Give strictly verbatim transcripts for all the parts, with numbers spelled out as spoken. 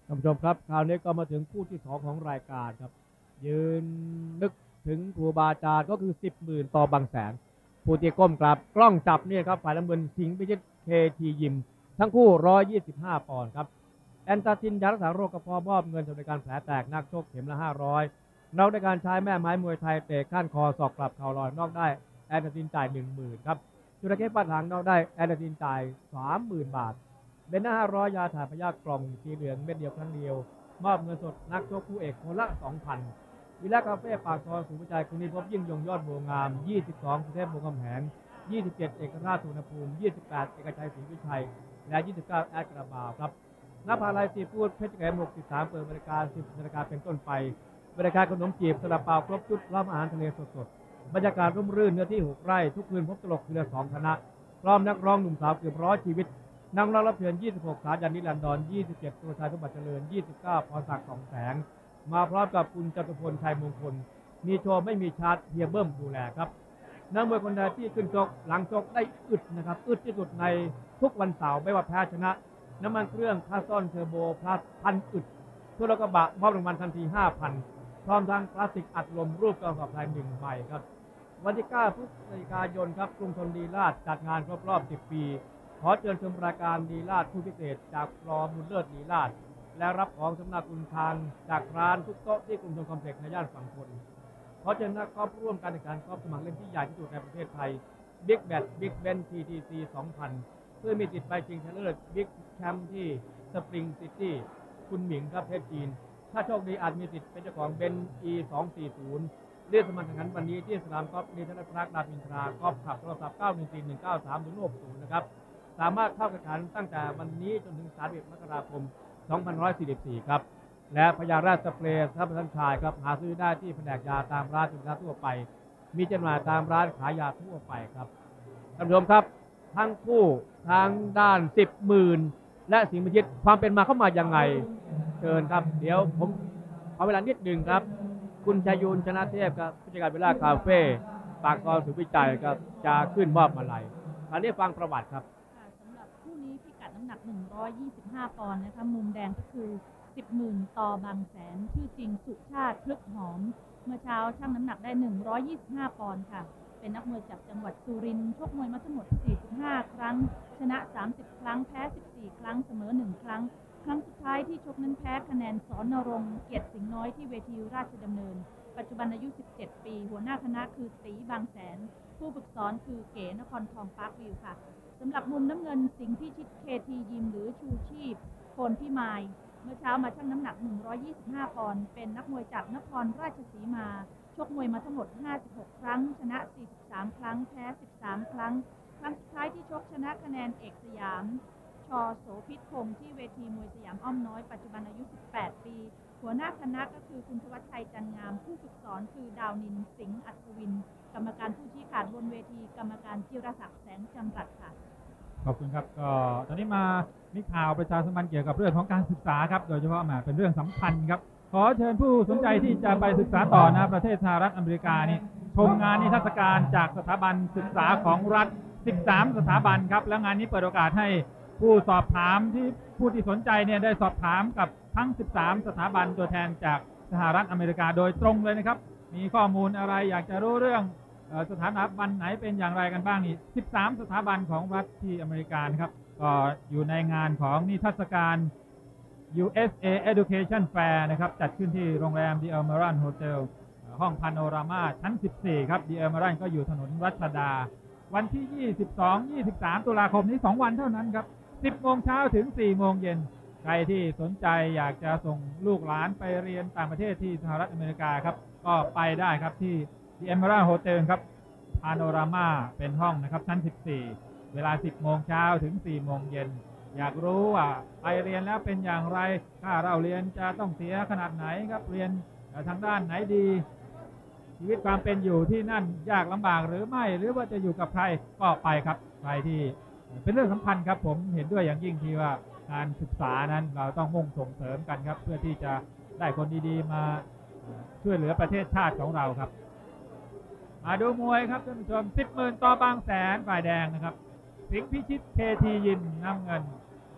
ท่านผู้ชมครับคราวนี้ก็มาถึงคู่ที่สองของรายการครับยืนนึกถึงครูบาอาจารย์ก็คือสิบหมื่นต่อบางแสนผู้ที่ก้มกราบกล้องจับเนี่ยครับฝ่ายน้ำเงินสิงห์พิชิตเคทียิมทั้งคู่หนึ่งร้อยยี่สิบห้าปอนด์ครับแอนตาซินยารักษาโรคกระเพาะมอบเงินสำหรับการแผลแตกนักชกเข็มละห้าร้อยนอกในการใช้แม่ไม้มวยไทยเตะก้านคอศอกกลับเข่าลอยนอกได้แอนตาซินจ่ายหนึ่งหมื่นครับจุลเกตปัดหางนอกได้แอนตาซินจ่ายสามหมื่นบาทเบนหน้าห้าร้อยยาถ่ายพยาธิกล่องสีเหลืองเม็ดเดียวครั้งเดียวมอบเงินสดนักชกคู่เอกคนละ สองพัน วิลล่าคาเฟ่ปากซอยสูงวิจัยคุณนิพบยิ่งยงยอดบัวงาม ยี่สิบสอง สุเทพวงศ์กำแหง ยี่สิบเจ็ด เอกราชสุวรรณภูมิ ยี่สิบแปด เอกชัยศรีวิชัย และ ยี่สิบเก้า แอดกระบาวครับนภาลัยซีฟู้ดเพชรเกษมหกสิบสามเปิดบริการ สิบนาฬิกาเป็นต้นไป บริการขนมจีบสลับเปล่าครบชุดรับอาหารทะเลสดๆ บรรยากาศร่มรื่นเนื้อที่หกไร่ ทุกคืนพบตลกคืนละสองคณะพร้อมนักร้องหนุ่มสาวเกือบร้อยชีวิตนักร้องรับเชิญยี่สิบหก สายันนิรันดร ยี่สิบเจ็ด ตัวชายสมบัติเจริญ ยี่สิบเก้า พรศักดิ์สองแสงมาพร้อมกับคุณจตุพลชัยมงคลมีโชว์ไม่มีชาร์จเฮียเบิ้มดูแลครับนักมวยคนใดที่ขึ้นชกหลังชกได้อึดนะครับอึดที่สุดในทุกวันเสาร์ไม่ว่าแพ้ชนะน้ำมันเครื่องคาซ่อนเทอร์โบพลัสพันอึดทุกรถกระบะมอบรางวัลทันที ห้าพัน พร้อมทั้งพลาสติกอัดลมรูปกระสอบทรายหนึ่งใบครับวันที่เก้าพฤศจิกายนครับกรุงธนดีราชจัดงานครบรอบสิบปีขอเชิญชมรายการดีราชผู้พิเศษจากรอมุลเลิศดีราชและรับของสำนักคุณทานจากร้านทุกโต๊ะที่กรุงธนคอมเพล็กซ์ในย่านฝั่งทนขอเชิญนักกอล์ฟร่วมการแข่งขันกอล์ฟสมัครเล่นที่ใหญ่ที่สุดในประเทศไทย Big Bat Big Ben ที ที ซี สองพัน เพื่อมีสิทธิ์ไปชิงชนะเลิศบิ๊กแชมป์ที่สปริงซิตี้คุณหมิงครับประเทศจีนถ้าโชคดีอาจมีสิทธิ์เป็นเจ้าของเบน อี สองสี่ศูนย์เรียกสมัครแข่งขันวันนี้ที่สนามกอล์ฟนิทรรศพรักรามอินทรากอล์ฟขับโทรศัพท์ เก้า หนึ่ง สี่ หนึ่ง เก้า สาม ศูนย์ หก ศูนย์ นะครับสามารถเข้าแข่งขันตั้งแต่วันนี้จนถึงสามสิบเอ็ดมกราคมสองพันหนึ่งร้อยสี่สิบสี่ครับและพญาราชสเปรย์ท่าประทันชายครับหาซื้อได้ที่แผนกยาตามร้านสินค้าทั่วไปมีจำหน่ายตามร้านขายยาทั่วไปครับท่านผู้ชมครับทั้งคู่ทางด้านสิบหมื่นและสิงห์พิชิตความเป็นมาเข้ามายังไงเชิญครับเดี๋ยวผมขอเวลานิดหนึ่งครับคุณชัยยุนชนะเทพครับผู้จัดการเวลาคาเฟ่ปากซอยสุวิจัยครับจะขึ้นมอบมาลัยตอนนี้ฟังประวัติครับสำหรับคู่นี้พิกัดน้ำหนักหนึ่งร้อยยี่สิบห้าปอนด์นะคะมุมแดงก็คือสิบหมื่นต่อบางแสนชื่อจริงสุชาติพฤกษ์หอมเมื่อเช้าชั่งน้ำหนักได้หนึ่งร้อยยี่สิบห้าปอนด์ค่ะเป็นนักมวยจากจังหวัดสุรินทร์ชกมวยมาทั้งหมดสี่สิบห้าครั้งชนะสามสิบครั้งแพ้สิบสี่ครั้งเสมอหนึ่งครั้งครั้งสุดท้ายที่ชกนั้นแพ้คะแนนสอนนรงค์เกียรติสิงห์น้อยที่เวทีราชดำเนินปัจจุบันอายุสิบเจ็ดปีหัวหน้าคณะคือตีบางแสนผู้ฝึกสอนคือเก๋นครทองปาร์ควิวค่ะสำหรับมุมน้ำเงินสิงห์พิชิตเคทียิมหรือชูชีพโคนพิมายเมื่อเช้ามาชั่งน้ำหนักหนึ่งร้อยยี่สิบห้าปอนด์เป็นนักมวยจากนครราชสีมาชกมวยมาทั้งหมดห้าสิบหกครั้งชนะสี่สิบสามครั้งแพ้สิบสามครั้งครั้งสุดท้ายที่ชกชนะคะแนนเอกสยามชโสพิษพงศ์ที่เวทีมวยสยามอ้อมน้อยปัจจุบันอายุสิบแปดปีหัวหน้าคณะก็คือคุณธวัชชัยจันงามผู้ฝึกสอนคือดาวนินสิงห์อัศวินกรรมการผู้ชี้ขาดบนเวทีกรรมการจิรศักดิ์แสงจำรัดค่ะขอบคุณครับก็ตอนนี้มามีข่าวประชาสัมพันธ์เกี่ยวกับเรื่องของการศึกษาครับโดยเฉพาะมาเป็นเรื่องสำคัญครับขอเชิญผู้สนใจที่จะไปศึกษาต่อนะประเทศสหรัฐอเมริกานี่ชมงานนิทรรศการจากสถาบันศึกษาของรัฐสิบสามสถาบันครับและงานนี้เปิดโอกาสให้ผู้สอบถามที่ผู้ที่สนใจเนี่ยได้สอบถามกับทั้งสิบสามสถาบันตัวแทนจากสหรัฐอเมริกาโดยตรงเลยนะครับมีข้อมูลอะไรอยากจะรู้เรื่องสถาบันไหนเป็นอย่างไรกันบ้างนี่สิบสามสถาบันของรัฐที่อเมริกาครับก็อยู่ในงานของนิทรรศการ ยู เอส เอ Education Fair นะครับจัดขึ้นที่โรงแรม The Elmeran Hotel ห้องพาโนรามาชั้นสิบสี่ครับ The Elmeran ก็อยู่ถนนรัชดาวันที่ยี่สิบสอง ยี่สิบสามตุลาคมนี้สองวันเท่านั้นครับสิบโมงเช้าถึงสี่โมงเย็นใครที่สนใจอยากจะส่งลูกหลานไปเรียนต่างประเทศที่สหรัฐอเมริกาครับก็ไปได้ครับที่ The Elmeran Hotel ครับพาโนรามาเป็นห้องนะครับชั้นสิบสี่เวลาสิบโมงเช้าถึงสี่โมงเย็นอยากรู้ว่าไปเรียนแล้วเป็นอย่างไรค่าเราเรียนจะต้องเสียขนาดไหนครับเรียนทางด้านไหนดีชีวิตความเป็นอยู่ที่นั่นยากลำบากหรือไม่หรือว่าจะอยู่กับใครก็ไปครับใครที่เป็นเรื่องสำคัญครับผมเห็นด้วยอย่างยิ่งที่ว่าการศึกษานั้นเราต้องมุ่งส่งเสริมกันครับเพื่อที่จะได้คนดีๆมาช่วยเหลือประเทศชาติของเราครับมาดูมวยครับท่านผู้ชมสิบหมื่นต่อบางแสนฝ่ายแดงนะครับสิงห์พิชิตเคทียิมน้ำเงิน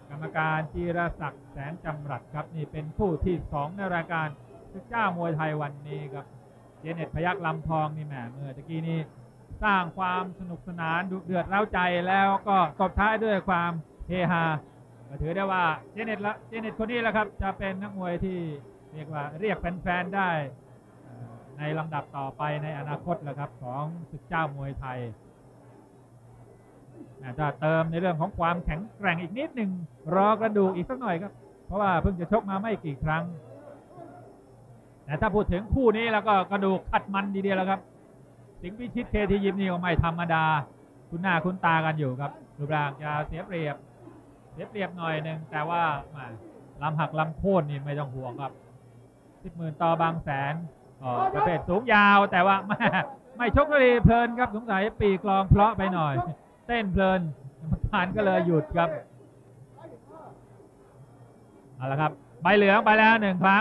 กรรมการจีรศักดิ์แสนจำรัดครับนี่เป็นคู่ที่สองในรายการศึกเจ้ามวยไทยวันนี้ครับเจเน็ตพยัคฆ์ลำทองนี่แหมเมื่อตะกี้นี้สร้างความสนุกสนานดุเดือดเร้าใจแล้วก็ตบท้ายด้วยความเฮฮาก็ถือได้ว่าเจเน็ตละเจเน็ตคนนี้แหละครับจะเป็นนักมวยที่เรียกว่าเรียกแฟนๆได้ในลำดับต่อไปในอนาคตแหละครับของศึกเจ้ามวยไทยจะเติมในเรื่องของความแข็งแกร่งอีกนิดหนึ่งรอกระดูกอีกสักหน่อยครับเพราะว่าเพิ่งจะชกมาไม่กี่ครั้งแต่ถ้าพูดถึงคู่นี้แล้วก็กระดูกขัดมันดีเดียวแล้วครับสิงห์พิชิตเคทียิมนี่ก็ไม่ธรรมดาคุณหน้าคุณตากันอยู่ครับรูปร่างจะเสียเปรียบเสียเปรียบหน่อยหนึ่งแต่ว่าลำหักลำโค่นนี่ไม่ต้องห่วงครับสิบหมื่นต่อบางแสนประเภทสูงยาวแต่ว่าไม่ไม่ชกเลยเพลินครับสงสัยปีกลองเพลาะไปหน่อยเต้นเพลินกรรมการก็เลยหยุดครับเอาละครับใบเหลืองไปแล้วหนึ่งครั้ง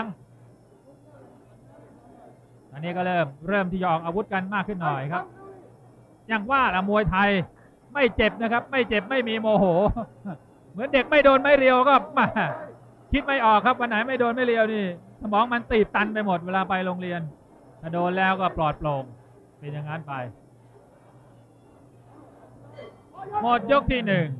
อันนี้ก็เริ่มเริ่มที่จะออกอาวุธกันมากขึ้นหน่อยครับอย่างว่าละมวยไทยไม่เจ็บนะครับไม่เจ็บไม่มีโมโหเหมือนเด็กไม่โดนไม่เรียวก็มาคิดไม่ออกครับวันไหนไม่โดนไม่เรียวนี่สมองมันตีบตันไปหมดเวลาไปโรงเรียนถ้าโดนแล้วก็ปลอดโปร่งเป็นอย่างนั้นไปหมดยกที่หนึ่ง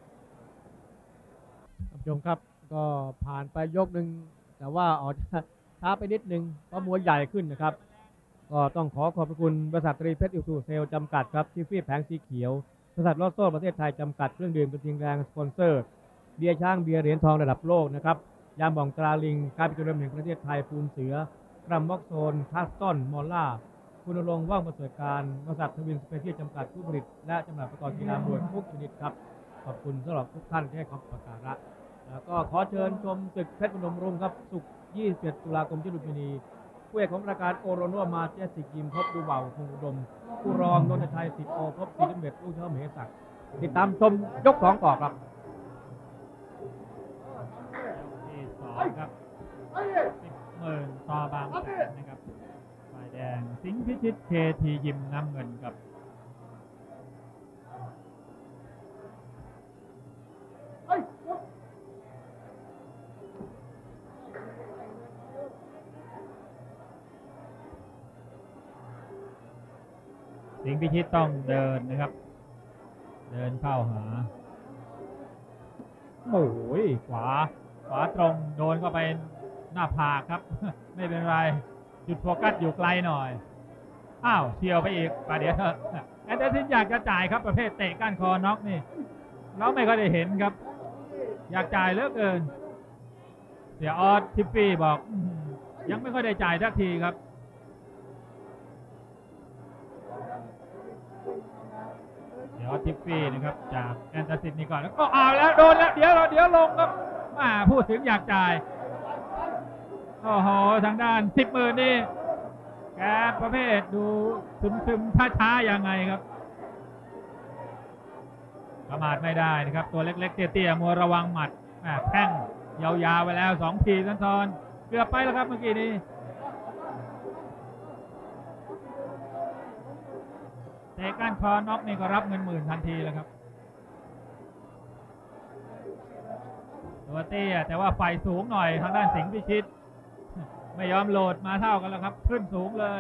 ท่านผู้ชมครับก็ผ่านไปยกหนึ่งแต่ว่าออกช้าไปนิดนึงเพราะมวยใหญ่ขึ้นนะครับก็ต้องขอขอบคุณบริษัทตรีเพชรอิวทูเซลจำกัดครับที่ฟีแผงสีเขียวบริษัทลอตโซ่ประเทศไทยจำกัดเครื่องดื่มกระทิงแรงสปอนเซอร์เบียร์ช้างเบียร์เหรียญทองระดับโลกนะครับยาหม่องตราลิงการเป็นจุดเด่นแห่งประเทศไทยปูนเสือกรัมม็อกโซนคัสตันมอลล่าคุณรงค์ว่างประเสริฐการบริษัททวินสเปเชียลจำกัดผู้ผลิตและจำหน่ายอุปกรณ์กีฬามวยทุกชนิดครับขอบคุณสำหรับทุกท่านที่ให้ความสักการะแล้วก็ขอเชิญชมศึกเพชรพนมรุ้งครับศุกร์ยี่สิบเจ็ดตุลาคมที่ลุมพินีผู้เอกของรายการโอโรโนมาเจสิกยิมพบดูเบาคงอุดมผู้รองนนทชัยสิทธิ์โอพบศรีดำเนินผู้เชิญเหศักดิ์ติดตามชมยกสองต่อครับที่สองครับสิบหมื่นต่อบางแสนนะครับฝ่ายแดงสิงห์พิชิตเคทียิมน้ำเงินครับสิงห์พิชิตต้องเดินนะครับเดินเข้าหาโอ้ยขวาขวาตรงโดนเข้าไปหน้าผากครับไม่เป็นไรจุดโฟกัสอยู่ไกลหน่อยอ้าวเชียวไปอีกประเดี๋ยวแอนเดอร์สันอยากจะจ่ายครับประเภทเตะก้านคอน็อกนี่เราไม่ค่อยได้เห็นครับอยากจ่ายเหลือเกินเสียออสทิฟฟี่บอกยังไม่ค่อยได้จ่ายสักทีครับเดี๋ยวทิฟฟี่นะครับจากแอนเดอร์สันนี่ก่อนแล้วก็เอาแล้วโดนแล้วเดี๋ยวเราเดี๋ยวลงครับมาพูดถึงอยากจ่ายโอ้โหทางด้านสิบหมื่นนี่แกประเภทดูซึมๆช้าๆยังไงครับประมาทไม่ได้นะครับตัวเล็กๆเตี้ยๆมัวระวังหมัดแข้งยาวๆไปแล้วสองทีซ้อนๆเกือบไปแล้วครับเมื่อกี้นี้เตะก้านคอน็อกนี่ก็รับเงินหมื่นทันทีแล้วครับตัวเตี้ยแต่ว่าไฟสูงหน่อยทางด้านสิงห์พิชิตไม่ยอมโหลดมาเท่ากันแล้วครับขึ้นสูงเลย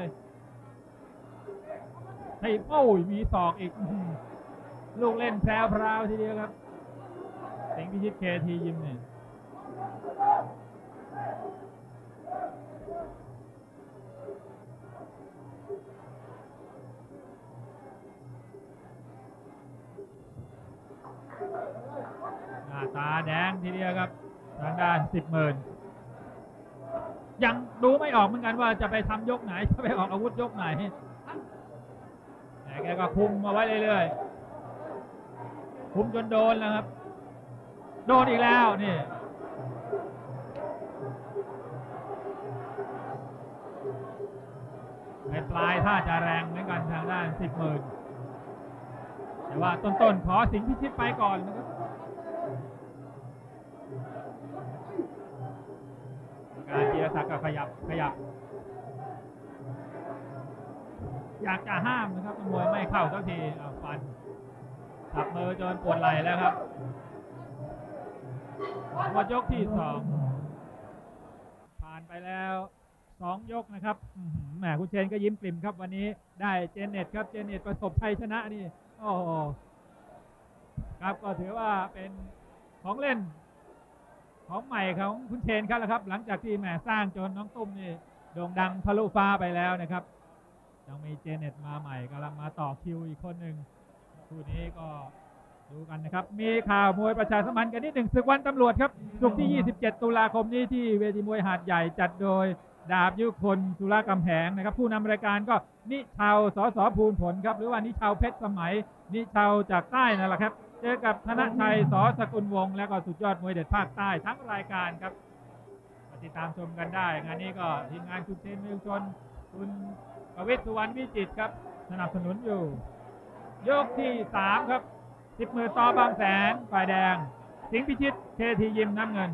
ให้โอ้ยมีศอกอีกลูกเล่นแพรวๆทีเดียวครับสิงห์พิชิตเคทียิมเนี่ยหน้าตาแดงทีเดียวครับทางด้านสิบหมื่นยังดูไม่ออกเหมือนกันว่าจะไปทำยกไหนจะไปออกอาวุธยกไหนแต่แกก็คุมมาไว้เรื่อยๆคุมจนโดนแล้วครับโดนอีกแล้วนี่ปลายถ้าจะแรงเหมือนกันทางด้านสิบหมื่นแต่ว่าต้นๆขอสิงห์พิชิตไปก่อนนะครับการจีรศักดิ์ก็ขยับขยับอยากจะห้ามนะครับมวยไม่เข้าสักทีเอาฟันจับมือจนปวดไหล่แล้วครับหมดยกที่สองผ่านไปแล้วสองยกนะครับแหมคุณเชนก็ยิ้มปริ่มครับวันนี้ได้เจเน็ตครับเจเน็ตประสบชัยชนะนี่โอ้โหครับก็ถือว่าเป็นของเล่นของใหม่ของคุณเชนครับแล้วครับหลังจากที่แหมสร้างจนน้องตุ้มนี่โด่งดังทะลุฟ้าไปแล้วนะครับยังมีเจเน็ตมาใหม่กำลังมาต่อคิวอีกคนหนึ่งคู่นี้ก็ดูกันนะครับมีข่าวมวยประชาสัมพันธ์กันนิดหนึ่งศึกวันตำรวจครับศุกร์ที่ยี่สิบเจ็ดตุลาคมนี้ที่เวทีมวยหาดใหญ่จัดโดยดาบยุคนสุรกำแหงนะครับผู้นำรายการก็นิชาวสสภูลผลครับหรือว่านิชาวเพชรสมัยนิชาวจากใต้นั่นแหละครับเจอกับธนชัยสสกุลวงศ์และก็สุดยอดมวยเด็ดภาคใต้ทั้งรายการครับมาติดตามชมกันได้งานนี้ก็ทีมงานคุณเชนมิวชนคุณประวิตรสุวรรณวิจิตรครับสนับสนุนอยู่ยกที่สามครับสิบมือต่อบางแสนฝ่ายแดงสิงห์พิชิตเคทียิมน้ำเงิน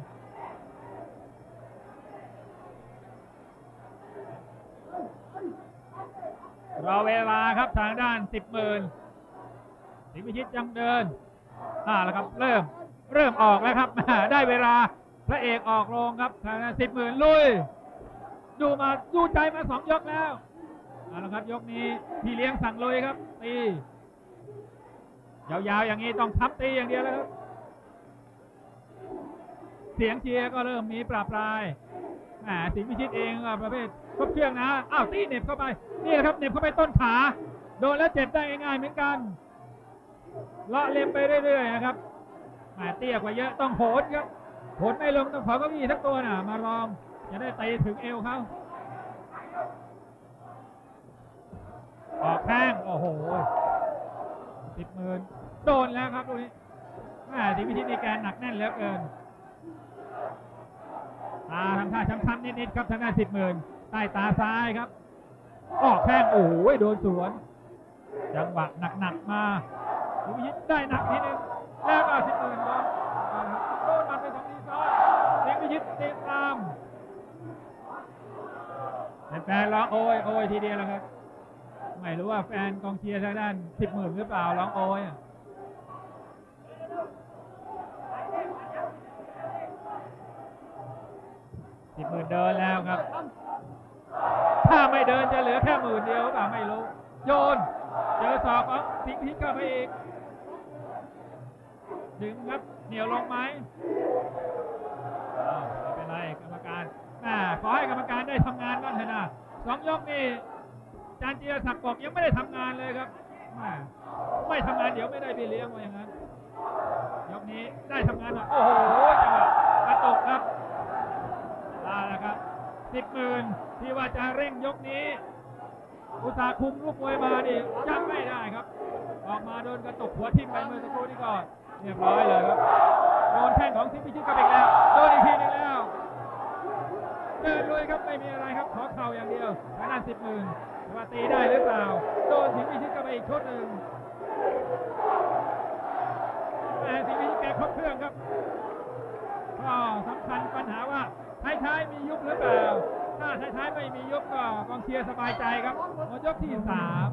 รอเวลาครับทางด้านสิบหมื่นสิงห์พิชิตยังเดินอ่าแล้วครับเริ่มเริ่มออกแล้วครับได้เวลาพระเอกออกโรงครับทางด้านสิบหมื่นลุยดูมาดูใจมาสองยกแล้วเอาละครับยกนี้พี่เลี้ยงสั่งลุยครับตียาวๆอย่างนี้ต้องทับตีอย่างเดียวแล้วครับเสียงเชียร์ก็เริ่มมีปราบปรายแหมสิงห์พิชิตเองประเภทครบเครื่องนะอ้าวตีเหน็บเข้าไปนี่แหละครับเหน็บเข้าไปต้นขาโดนแล้วเจ็บได้ง่ายๆเหมือนกันเลาะเล็มไปเรื่อยๆนะครับแหมเตี้ยกว่าเยอะต้องโหนครับโหนไม่ลงต้องขอเก้าอี้ทั้งตัวน่ะมาลองจะได้ตีถึงเอวเขาออกแข้งโอ้โหสิบหมื่นโดนแล้วครับดูนี้สิงห์พิชิตในแกนหนักแน่นเหลือเกินตาทำท่าช้ำๆนิดๆครับทางด้านสิบหมื่นใต้ตาซ้ายครับออกแข้งโอ้โหโดนสวนจังหวะหนักๆมาสิงห์พิชิตได้หนักทีนึงแล้วก็สิบหมื่นโดนโดนมันไปสองทีซ้อนสิงห์พิชิตตีตามแฟนๆร้องโอยโอยทีเดียวแล้วครับไม่รู้ว่าแฟนกองเชียร์ทางด้านสิบหมื่นหรือเปล่าร้องโอยสิบหมื่นเดินแล้วครับถ้าไม่เดินจะเหลือแค่หมื่นเดียวหรือเปล่าไม่รู้โยนเจอศอกของสิงห์พิชิตเข้าไปอีกดึงครับเหนียวลงไหมไม่เป็นไรกรรมการขอให้กรรมการได้ทำงานบ้างเถอะนะสองยกนี่จานจีรศักดิ์บอกยังไม่ได้ทำงานเลยครับไม่ทำงานเดี๋ยวไม่ได้ไปเลี้ยงว่าอย่างนั้นยกนี้ได้ทำงานหน่อยโอ้โหจังหวะกระตกครับเอาละครับสิบหมื่นที่ว่าจะเร่งยกนี้อุตสาห์คุมลูกมวยมาดิยังไม่ได้ครับออกมาโดนกระตกหัวทิ่มไปเมื่อสักครู่นี้ก่อนเรียบร้อยเลยครับโดนแข้งของสิงห์พิชิตกลับอีกแล้วโดนอีกทีนึงแล้วเดินลุยครับไม่มีอะไรครับขอเข่าอย่างเดียวทางด้านสิบหมื่นว่าตีได้หรือเปล่าโดนสิงห์พิชิตกลับไปอีกชุดหนึ่งแต่สิงห์พิชิตแกครบเครื่องครับก็สำคัญปัญหาว่าท้ายๆมียุบหรือเปล่าถ้าท้ายๆไม่มียุบก็กองเชียร์สบายใจครับหมดยกที่สาม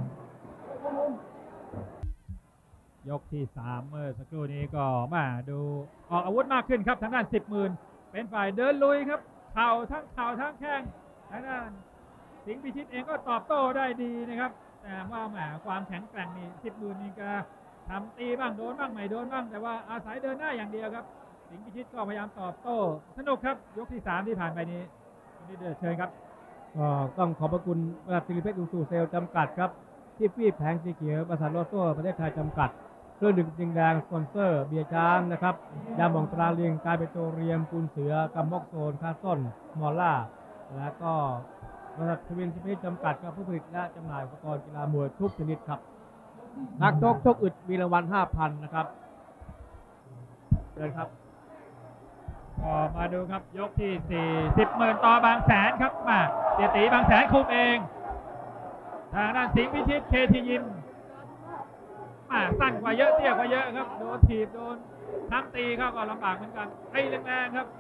ยกที่สามเมื่อสักครู่นี้ก็มาดูออกอาวุธมากขึ้นครับทางด้านสิบหมื่นเป็นฝ่ายเดินลุยครับเข่าทั้งเข่าทั้งแข้งทางด้านสิงห์พิชิตเองก็ตอบโต้ได้ดีนะครับแต่ว่าแหมความแข็งแกร่งนี่สิบหมื่นนี่ก็ทำตีบ้างโดนบ้างไม่โดนบ้างแต่ว่าอาศัยเดินหน้าอย่างเดียวครับสิงห์พิชิตก็พยายามตอบโต้สนุกครับยกที่สามที่ผ่านไปนี้นี่เดือดเชิญครับก็ต้องขอบพระคุณบริษัทสิริเพชรอุสุเซลจำกัดครับที่ฟีบแผงสีเขียวบริษัทโลโซ่ประเทศไทยจำกัดเครื่องดื่มจิงแดงสปอนเซอร์เบียร์ช้างนะครับยาหม่องตราเลียงกายเปโตรเรียมปูนเสือกัมมอกโซนคาส้นมอลล่าและก็บริษัททวินสิเพชรจำกัดกับผู้ผลิตและจำหน่ายอุปกรณ์กีฬามวยทุกชนิดครับนักชกชกอึดมีรางวัล ห้าพัน นะครับเชิญครับมาดูครับยกที่สี่สิบหมื่นต่อบางแสนครับมาเสียตีบางแสนคุมเองทางด้านสิงห์พิชิตเคทียิมมาสั้นกว่าเยอะเตี้ยกว่าเยอะครับโดนถีบโดนทั้งตีเข้าก็ลำบากเหมือนกันไอ้แรงๆครับ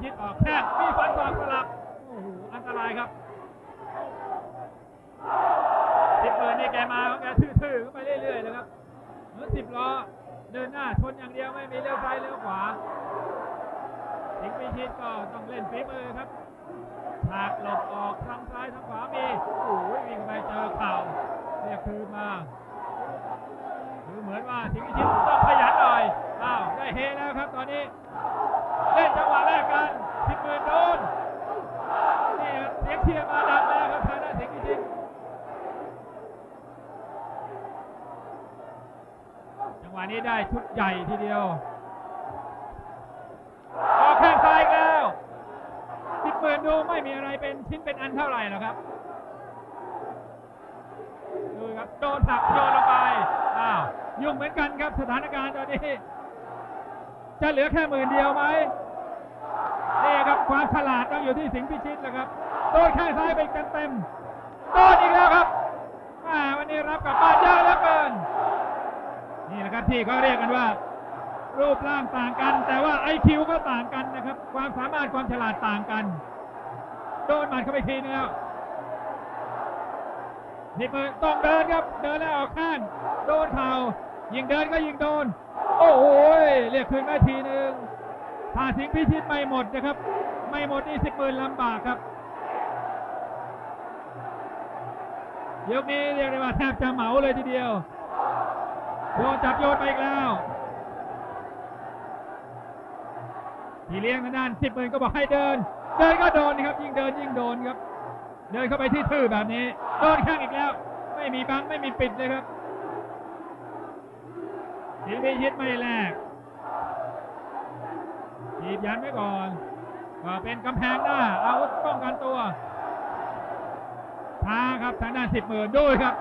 ชิตออกแข้งมีฟันศอกสลับโอ้โหอันตรายครับสิบหมื่นนี่แกมาของแกทื่อๆเข้าไปเรื่อยๆเลยครับเหมือนสิบล้อเดินหน้าชนอย่างเดียวไม่มีเลี้ยวซ้ายเลี้ยวขวาสิงห์พิชิตก็ต้องเล่นฝีมือครับฉากหลบออกทางซ้ายทางขวามีโอ้โหวิ่งไปเจอเข่าเรียกคืนมาดูเหมือนว่าสิงห์พิชิตต้องขยันหน่อยอ้าวได้เฮแล้วครับตอนนี้เล่นจังหวะแรกกันสิบหมื่นโดนนี่ครับเสียงเชียร์มาดังแล้วครับทางด้านสิงห์พิชิตจังหวะนี้ได้ชุดใหญ่ทีเดียวออกแข้งซ้ายแล้วสิบหมื่นดูไม่มีอะไรเป็นชิ้นเป็นอันเท่าไหร่หรอกครับดูครับโดนสับโยนลงไปอ้าวยุ่งเหมือนกันครับสถานการณ์ตอนนี้จะเหลือแค่หมื่นเดียวไหมนี่ครับความฉลาดต้องอยู่ที่สิงห์พิชิตแหละครับโดนแข้งซ้ายไปเต็มๆโดนอีกแล้วครับอ่าวันนี้รับกลับบ้านเยอะเหลือเกินนี่แหละครับที่เขาเรียกกันว่ารูปร่างต่างกันแต่ว่า ไอ คิว ก็ต่างกันนะครับความสามารถความฉลาดต่างกันโดนหมัดเข้าไปทีนึงแล้วนี่เปิดต้องเดินครับเดินแล้วออกข้างโดนเข่ายิงเดินก็ยิงโดนโอ้โหเรียกคืนมาทีนึงถ้าสิงห์พิชิตไม่หมดนะครับไม่หมดนี่สิบหมื่นลำบากครับยกนี้เรียกได้ว่าแทบจะเหมาเลยทีเดียวโดนจับโยนไปอีกแล้วทีเลี้ยงทางด้านสิบหมื่นก็บอกให้เดินเดินก็โดนครับยิ่งเดินยิ่งโดนครับเดินเข้าไปที่ทื่อแบบนี้โดนข้างอีกแล้วไม่มีบังไม่มีปิดเลยครับสิงห์พิชิตไม่แลกถีบยันไว้ก่อนก็เป็นกำแพงหน้าอาวุธป้องกันตัวท้าครับทางด้านสิบหมื่นด้วยครับ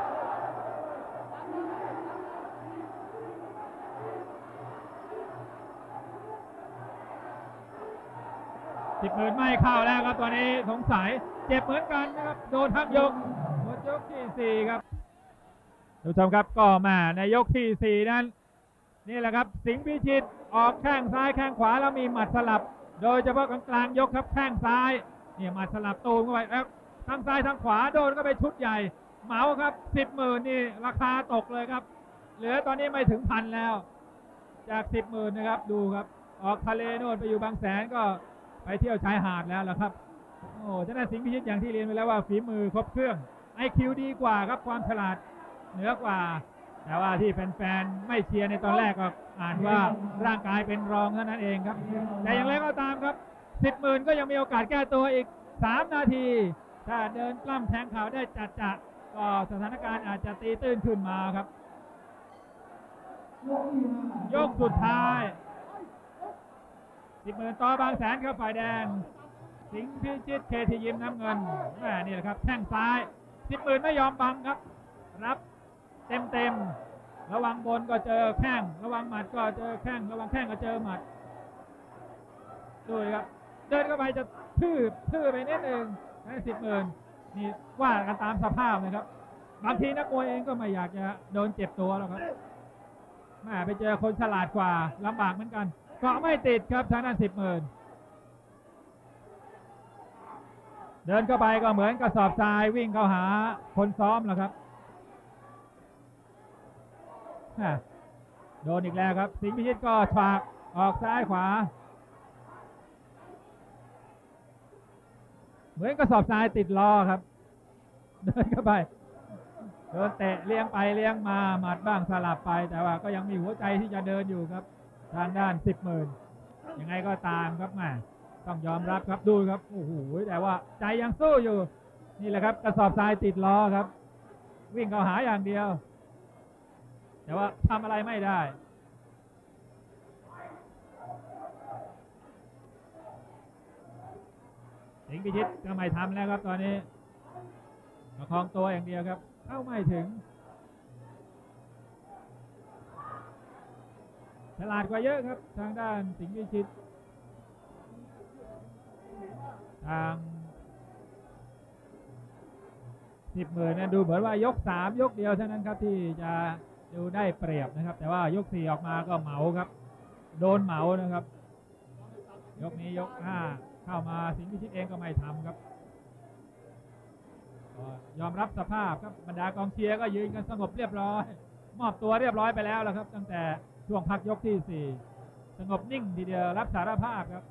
สิบหมื่นไม่เข้าแล้วครับตอนนี้สงสัยเจ็บเหมือนกันนะครับโดนทั้งยกหมดยกที่สี่ครับทุกท่านครับก็มาในยกที่สี่นั้นนี่แหละครับสิงห์พิชิตออกแข้งซ้ายแข้งขวาแล้วมีหมัดสลับโดยเฉพาะกลางกลางยกครับแข้งซ้ายเนี่ยหมัดสลับตูมเข้าไปแล้วทั้งซ้ายทั้งขวาโดนก็ไปชุดใหญ่เหมาครับสิบหมื่นนี่ราคาตกเลยครับเหลือตอนนี้ไม่ถึงพันแล้วจากสิบหมื่นนะครับดูครับออกทะเลโน่นไปอยู่บางแสนก็ไปเที่ยวชายหาดแล้วล่ะครับโอ้ฉะนั้นสิงห์พิชิตอย่างที่เรียนไปแล้วว่าฝีมือครบเครื่อง ไอ คิว ดีกว่าครับความฉลาดเหนือกว่าแต่ว่าที่แฟนๆไม่เชียร์ในตอนแรกก็อ่านว่าร่างกายเป็นรองเท่านั้นเองครับแต่อย่างไรก็ตามครับสิบหมื่นก็ยังมีโอกาสแก้ตัวอีกสามนาทีถ้าเดินปล้ำแทงเข่าได้จัดจะก็สถานการณ์อาจจะตีตื้นขึ้นมาครับยกสุดท้ายสิบหมื่นต่อบางแสนครับฝ่ายแดงสิงห์พิชิตเคทียิมน้ำเงินแม่นี่แหละครับแข้งซ้ายสิบหมื่นไม่ยอมบังครับรับเต็มเต็มระวังบนก็เจอแข้งระวังหมัดก็เจอแข้งระวังแข้งก็เจอหมัดดูครับเดินเข้าไปจะทื่อทื่อไปนิดนึงให้สิบหมื่นนี่ว่ากันตามสภาพนะครับบางทีนักมวยเองก็ไม่อยากจะโดนเจ็บตัวหรอกครับแม่ไปเจอคนฉลาดกว่าลำบากเหมือนกันก็ไม่ติดครับทางด้านสิบหมื่นเดินเข้าไปก็เหมือนกระสอบทรายวิ่งเข้าหาคนซ้อมแล้วครับโดนอีกแล้วครับสิงห์พิชิตก็ฉากออกซ้ายขวาเหมือนกระสอบทรายติดล้อครับเดินเข้าไปโดนเตะเลี้ยงไปเลี้ยงมาหมัดบ้างสลับไปแต่ว่าก็ยังมีหัวใจที่จะเดินอยู่ครับทางด้านสิบหมื่นยังไงก็ตามครับแม่ต้องยอมรับครับดูครับโอ้โหแต่ว่าใจยังสู้อยู่นี่แหละครับกระสอบทรายติดล้อครับวิ่งเข้าหาอย่างเดียวแต่ว่าทำอะไรไม่ได้สิงห์พิชิตก็ไม่ทำแล้วครับตอนนี้ประคองตัวอย่างเดียวครับเข้าไม่ถึงฉลาดกว่าเยอะครับทางด้านสิงห์พิชิตทางสิบหมื่นนั้นดูเหมือนว่ายกสามยกเดียวเท่านั้นครับที่จะดูได้เปรียบนะครับแต่ว่ายกสี่ออกมาก็เหมาครับโดนเหมานะครับยกนี้ยกห้าเข้ามาสิงห์พิชิตเองก็ไม่ทำครับก็ยอมรับสภาพครับบรรดากองเชียร์ก็ยืนกันสงบเรียบร้อยมอบตัวเรียบร้อยไปแล้วแล้วครับตั้งแต่ช่วงพักยกที่สี่สงบนิ่งทีเดียวรับสารภาพครับ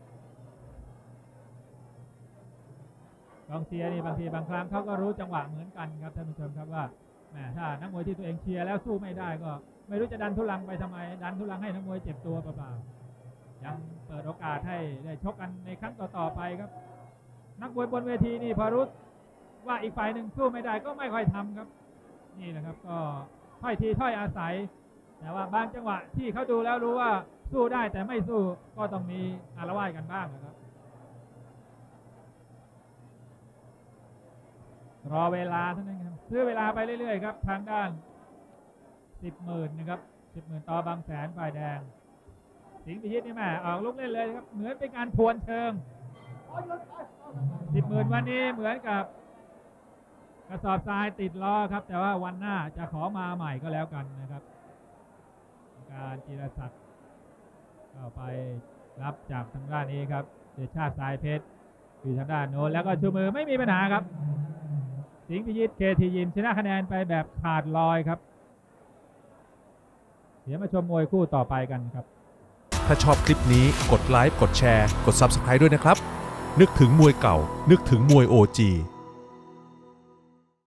กองเชียร์นี่บางทีบางครั้งเขาก็รู้จังหวะเหมือนกันครับท่านผู้ชมครับว่าแหมถ้านักมวยที่ตัวเองเชียร์แล้วสู้ไม่ได้ก็ไม่รู้จะดันทุลังไปทำไมดันทุลังให้นักมวยเจ็บตัวเปล่าๆยังเปิดโอกาสให้ได้ชกกันในครั้งต่อๆไปครับนักมวยบนเวทีนี่พอรู้ว่าอีกฝ่ายหนึ่งสู้ไม่ได้ก็ไม่ค่อยทำครับนี่แหละครับก็ถ้อยทีถ้อยอาศัยแต่ว่าบางจังหวะที่เขาดูแล้วรู้ว่าสู้ได้แต่ไม่สู้ก็ต้องมีอาละวาดกันบ้างนะครับรอเวลาเท่านั้นครับซื้อเวลาไปเรื่อยๆครับทางด้านสิบหมื่นนะครับสิบหมื่นต่อบางแสนฝ่ายแดงสิงห์พิชิตนี่แม่ออกลุกเล่นเลยครับเหมือนเป็นการทวนเชิงสิบหมื่นวันนี้เหมือนกับกระสอบทรายติดล้อครับแต่ว่าวันหน้าจะขอมาใหม่ก็แล้วกันนะครับการจีรศักดิ์เข้าไปรับจากทางด้านนี้ครับเดชชาติสายเพชรอยู่ทางด้านโน้นแล้วก็ชูมือไม่มีปัญหาครับสิงห์พิชิตเคทียิมชนะคะแนนไปแบบขาดลอยครับเดี๋ยวมาชมมวยคู่ต่อไปกันครับถ้าชอบคลิปนี้กดไลค์กดแชร์กด ซับสไครบ์ ด้วยนะครับนึกถึงมวยเก่านึกถึงมวย โอ จี